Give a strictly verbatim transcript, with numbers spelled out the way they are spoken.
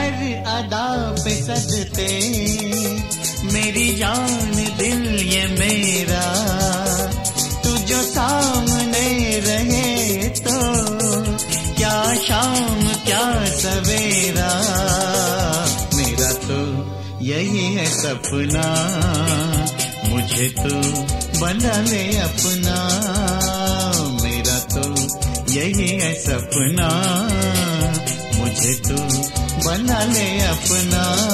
हर अदा पे सजते, मेरी जान दिल ये मेरा, तू जो सामने रहे तो क्या शाम क्या सवेरा, मेरा तो यही है सपना, मुझे तो बना ले अपना, मेरा तो यही है सपना, मुझे तो बना ले अपना।